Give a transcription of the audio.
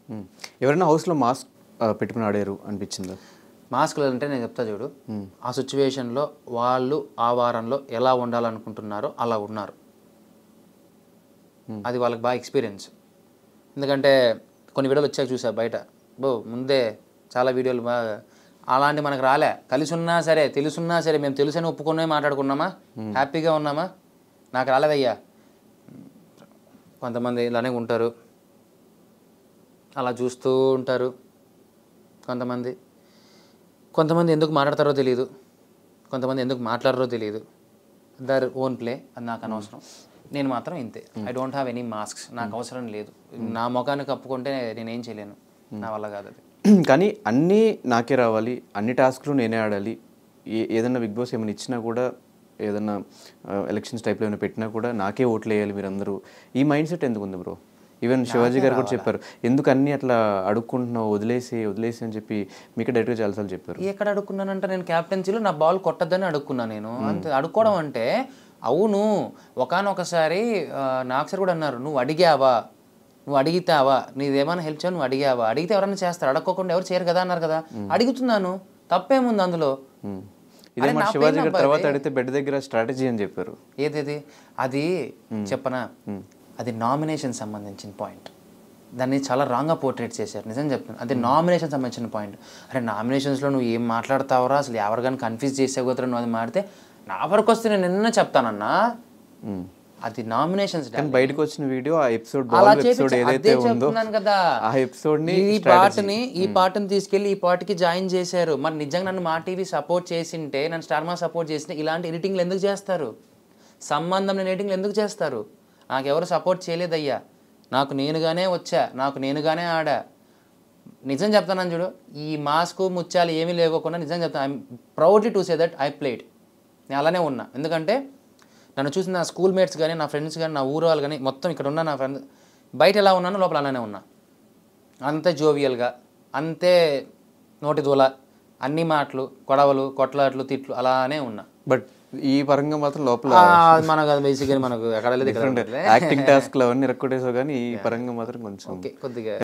ఎవరైనా హౌస్లో మాస్క్ పెట్టుకుని ఆడారు అనిపించిందా? మాస్క్లు అంటే నేను చెప్తా చూడు, ఆ సిచ్యువేషన్లో వాళ్ళు ఆ వారంలో ఎలా ఉండాలనుకుంటున్నారో అలా ఉన్నారు. అది వాళ్ళకి బాగా ఎక్స్పీరియన్స్. ఎందుకంటే కొన్ని వీడియోలు వచ్చాక చూసా బయట, ముందే చాలా వీడియోలు బాగా అలాంటి మనకు రాలే. కలిసి ఉన్నా సరే తెలుసున్నా సరే మేము తెలుసని ఒప్పుకునే మాట్లాడుకున్నామా, హ్యాపీగా ఉన్నామా, నాకు రాలేదయ్యా. కొంతమంది ఇలానే ఉంటారు, అలా చూస్తూ ఉంటారు. కొంతమంది ఎందుకు మాట్లాడతారో తెలియదు, కొంతమంది ఎందుకు మాట్లాడరో తెలియదు. దర్ ఓన్ ప్లే, అది నాకు అనవసరం. నేను మాత్రం ఇంతే. I don't have any masks, నాకు అవసరం లేదు. నా ముఖాన్ని కప్పుకుంటే నేనేం చేయలేను, నా వల్ల కాదు అది. కానీ అన్నీ నాకే రావాలి, అన్ని టాస్క్లు నేనే ఆడాలి. ఏదన్నా బిగ్ బాస్ ఏమైనా ఇచ్చినా కూడా, ఏదన్నా ఎలక్షన్స్ టైప్లో ఏమైనా పెట్టినా కూడా నాకే ఓట్లు వేయాలి మీరందరూ, ఈ మైండ్ సెట్ ఎందుకు ఉంది బ్రో? ఈవెన్ శివాజీ గారు కూడా చెప్పారు, ఎందుకు అన్నీ అట్లా అడుక్కుంటున్నావు, వదిలేసి అని చెప్పి మీకు డైరెక్ట్గా చాలాసార్లు చెప్పారు. ఎక్కడ అడుక్కున్నానంటే నేను క్యాప్టెన్సీలో నా బాల్ కొట్టద్దని అడుక్కున్నా నేను. అంతే. అడుక్కోవడం అంటే అవును, ఒకానొకసారి నాకు సార్ కూడా అన్నారు, నువ్వు అడిగావా, నువ్వు అడిగితావా, నీదేమైనా హెల్ప్ చేయాలి, నువ్వు అడిగావా, అడిగితే ఎవరైనా చేస్తారు, అడగకుండా ఎవరు చేయరు కదా అన్నారు కదా. అడుగుతున్నాను, తప్పేముంది అందులో? ఇదే మన శివాజీ గారు తర్వాత అడిగితే బెడ్ దగ్గర స్ట్రాటజీ అని చెప్పారు. ఏదేది అది చెప్పనా, అది నామినేషన్ సంబంధించిన పాయింట్. దాన్ని చాలా రాంగ్గా పోర్ట్రేట్ చేశారు, నిజం చెప్తాను. అది నామినేషన్ సంబంధించిన పాయింట్. అరే నామినేషన్స్లో నువ్వు ఏం మాట్లాడతావురా, అసలు ఎవరు కానీ కన్ఫ్యూజ్ చేసేపోతారు, నువ్వు అది మాడితే నా వరకు వస్తే నేను నిన్న చెప్తానన్నా. అది నామినేషన్స్ బయటకు వచ్చిన వీడియో, ఆ ఎపిసోడ్ ఏదైతే ఉందో కదా, ఆ ఎపిసోడ్ ని ఈ పాటని తీసుకెళ్లి ఈ పాటకి జాయిన్ చేశారు. మరి నిజంగా నన్ను మా టీవీ సపోర్ట్ చేసింటే, నన్ను స్టార్ మా సపోర్ట్ చేసింటే ఇలాంటి ఎడిటింగ్లు ఎందుకు చేస్తారు? సంబంధం లేని ఎడిటింగ్లు ఎందుకు చేస్తారు? నాకు ఎవరు సపోర్ట్ చేయలేదయ్యా, నాకు నేనుగానే వచ్చా, నాకు నేనుగానే ఆడా. నిజం చెప్తాను చూడు, ఈ మాస్క్ ముత్యాలు ఏమీ లేకోకుండా నిజం చెప్తాను, I'm proudly to say that I played. నేను అలానే ఉన్నా. ఎందుకంటే నన్ను చూసిన నా స్కూల్ మేట్స్ కానీ, నా ఫ్రెండ్స్ కానీ, నా ఊరు వాళ్ళు కానీ, మొత్తం ఇక్కడ ఉన్న నా ఫ్రెండ్స్, బయట ఎలా ఉన్నానో లోపల అలానే ఉన్నా. అంతే జోవియల్గా, అంతే నోటి దూల, అన్ని మాటలు, గొడవలు, కొట్లాట్లు, తిట్లు అలానే ఉన్నా. బట్ ఈ పరంగా మాత్రం లోపల మనకు అది బేసిక్గా మనకు ఎక్కడ యాక్టింగ్ టాస్క్లు అవన్నీ రెక్కొట్టేసావు, కానీ ఈ పరంగా మాత్రం కొంచెం కొద్దిగా